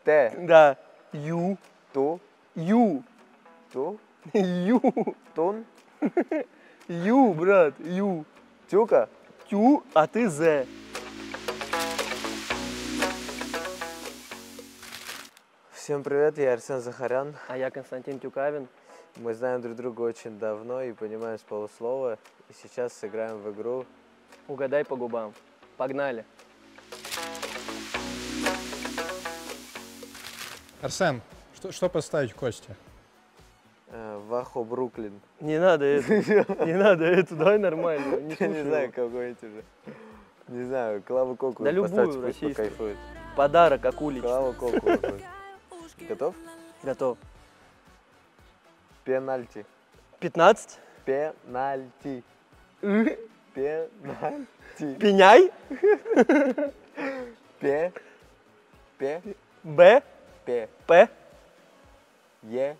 Т. Да. Ю. Ту. Ю. Ту. Ю. Тун. Ю, брат. Ю. Тюка. Тю, а ты З. Всем привет, я Арсен Захарян. А я Константин Тюкавин. Мы знаем друг друга очень давно и понимаем с полуслова. И сейчас сыграем в игру. Угадай по губам. Погнали. Арсен, что поставить Косте? Вахо Бруклин. Не надо это. Не надо это. Давай нормально. Не Я не слушай знаю, его. какой-нибудь уже. Не знаю, Клаву Коку Да любую поставьте, пусть российскую. покайфует. Подарок Акулич. Клаву Коку. какой. Готов? Готов. Пенальти. 15. Пенальти. Пенальти. Пеняй. Пе. Б. Пе. П. Е.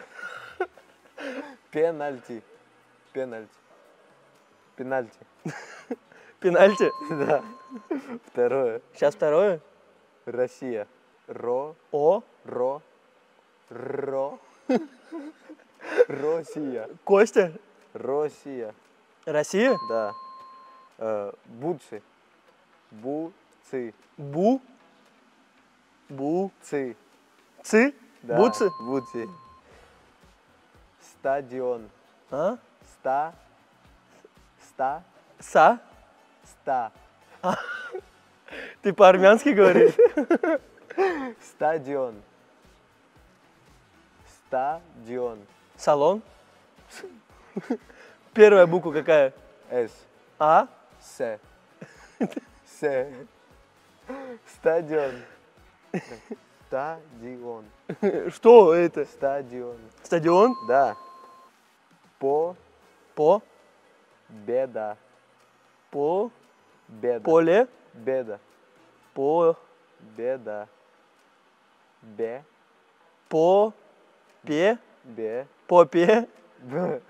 Пенальти. Пенальти. Пенальти. Пенальти. Да. Второе. Сейчас второе. Россия. Ро. О. Ро. Россия. Костя. Россия. Россия. Да. Буцы. Буцы. Бу. Бу. Цы. Цы. Да. Буцы. Буцы. Стадион. А? Ста. Са. Ста. Ты по-армянски говоришь? Стадион. Стадион. Салон. Первая буква какая? С. А. С. С. Стадион. Стадион. Что это? Стадион. Стадион. Да. По. По. Беда. По. Беда. Поле. Беда. По. Беда. Бе. По. Пе. Бе. Попе. Б.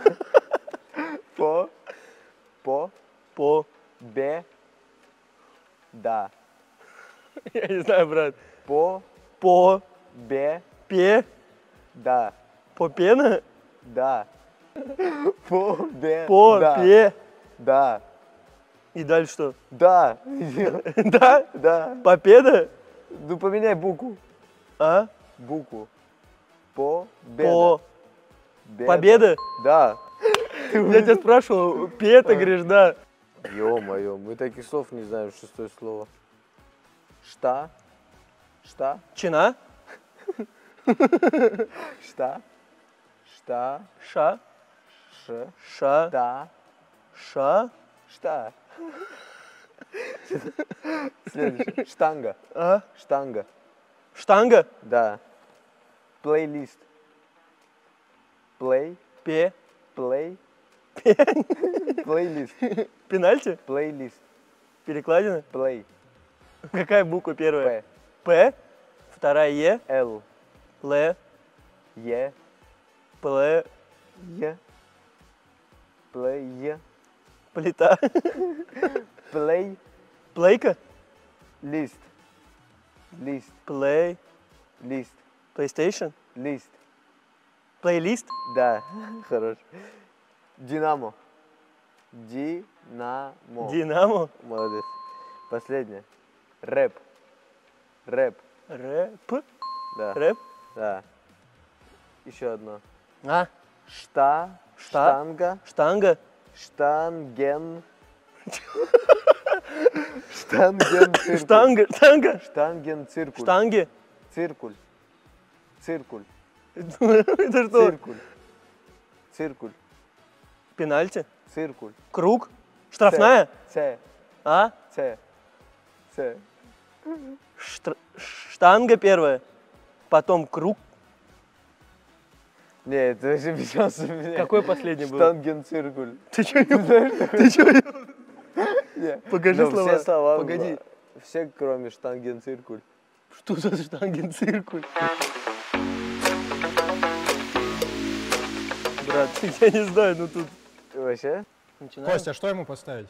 По. По. По. Бе. Да. Я не знаю, брат. По. По. Бе. Пе. Да. Попена. Да. По. Бе. По. Да. Пе. Да. И дальше что? Да. Да? Да. Победа? Ну поменяй букву. А? Букву. По. Беда. По. Беда. Победа? Да. Я тебя спрашивал, пе ты говоришь, да. Ё-моё, мы таких слов не знаем, шестое слово. Шта. Шта. Чина? Шта. Шта. Ша. Ш. Ша. Та. Ша. Шта. Следующее. Штанга. А? Штанга. Штанга? Да. Плейлист. Плей. Пе. Плей. Пе. Плейлист. Пенальти? Плейлист. Перекладина? Плей. Какая буква первая? П. П. Вторая Е. Л. Л. Е. Пл. Е. Плей. Плита. Плей. Плейка? Лист. Лист. Плей. Лист. PlayStation? Лист. Плейлист? Да, хорош. Динамо. Динамо. Динамо? Молодец. Последнее. Рэп. Рэп. Рэп? Да. Рэп? Да. Еще одно. А? Шта. Штанга. Штанга? Штанген. Штанген. Циркуль. Штанга? Штанга? Штанген. Циркуль. Штанги? Циркуль. Циркуль. Это что? Циркуль. Циркуль. Пенальти? Циркуль. Круг? Штрафная? Ц. А? Ц. Ц. Штанга первая, потом круг. Не, это уже сейчас у меня. Какой последний был? Штангенциркуль. Ты что, ты что? Покажи Ну, слова. все слова. Погоди. Все, кроме штангенциркуль. Что за штангенциркуль? Брат, я не знаю, ну тут... Вообще? Начинаем? Костя, что ему поставить?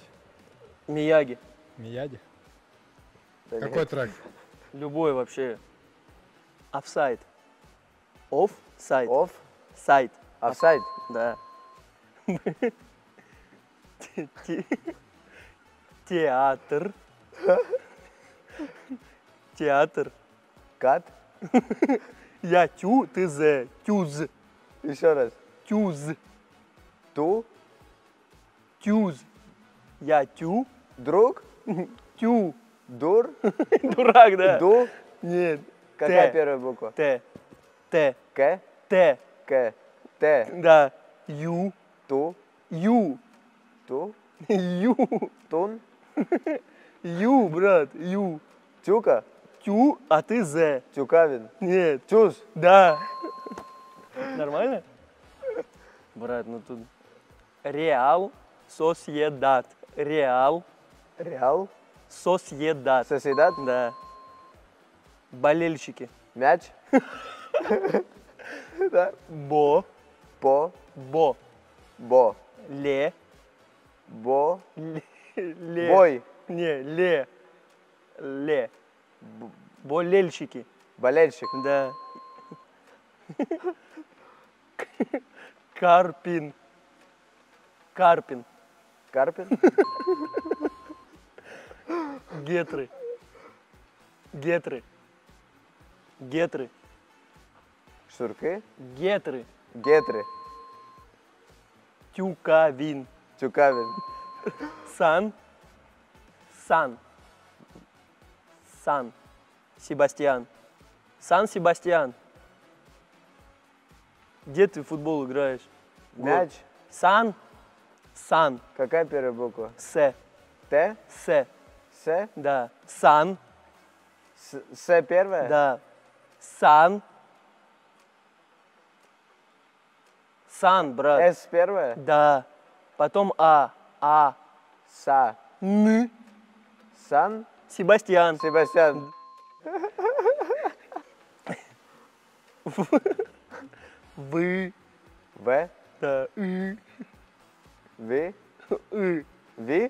Мияги. Мияги? Да Какой нет. трек? Любой вообще. Офсайд. Офсайд. Оф. Сайд. Офсайд. Да. Театр. Театр. Кат. Я тю, ты зе. Тюз. Еще раз. Тюз. Ту. Тюз. Я тю. Друг. Тю. Дур. Дурак, да? Ду. Нет. Какая Т. первая буква? Т. Т. К. Т. К. Т. Да. Ю. Ту. Ю. Ту. Ю. Тун. Ю, брат. Ю. Тюка. Тю, а ты зе. Тюкавин. Нет. Тюз. Да. Нормально? Брат, ну тут... Реал Сосьедад. Реал Реал. Сосьедад. Соседат. Да. Болельщики. Мяч. Да. Бо. По. Бо. Бо. Ле. Бо. Ле. Бой. Не, ле. Ле. Болельщики. Болельщик. Да. Карпин. Карпин. Карпин. Гетры. Гетры. Гетры. Шурки. Гетры. Гетры. Тюкавин. Тюкавин. Сан. Сан. Сан. Себастьян. Сан-Себастьян. Где ты в футбол играешь? Мяч. Сан. Сан. Какая первая буква? С. Т. С. С. Да. Сан. С первая? Да. Сан. Сан, брат. С первая? Да. Потом А. А. Са. Н. Сан. Себастьян. Себастьян. Вы. В. Да. И. Ви. И. Ви.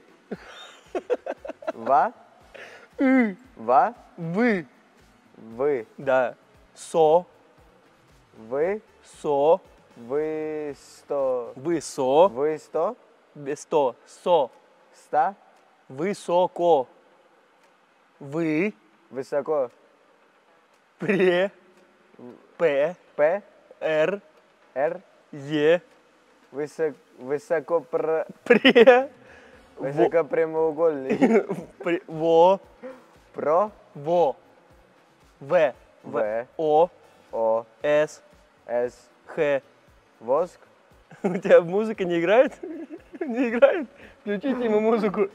Ва. И. Ва. Вы. Вы. Да. Со. Вы. Со. Вы сто. Вы со. Вы сто. Без сто. Со. Ста. Высоко. Вы. Высоко. Пре. П. П. Р. Р. Е. Высоко Пре. высокопрямоугольный. Во. Про. Во. В. В. О. О. С. С. Х. Воск. У тебя музыка не играет? Не играет? Включите ему музыку.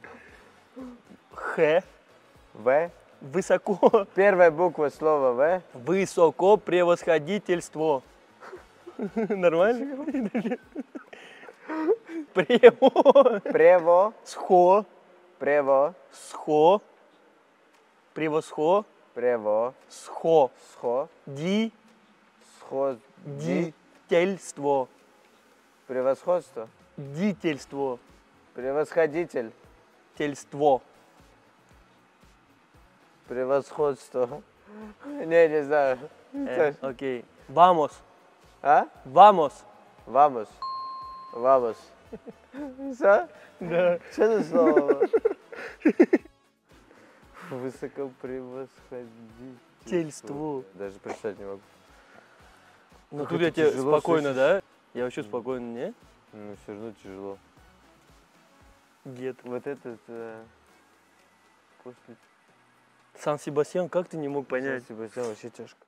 Х. В. Высоко. Первая буква слова В. Высоко превосходительство. Нормально? Прево. Прево. Схо. Прево. Схо. Превосхо. Прево. Схо. Схо. Ди. Схо. Ди. Дительство. Превосходство. Дительство. Превосходитель. Тельство. Превосходство. Не знаю. Окей. Vamos. А? Vamos. Вамус. Вамус. Что? Да. Что за слово? Высокопревосходительство. Тельство. Даже прочитать не могу. Ну Как тут это я тебе тяжело спокойно, слышишь. да? Я вообще спокойно, не? Ну, все равно тяжело. Гет. Вот этот... после... Сан-Себастьян, как ты не мог понять? Себастьян вообще тяжко.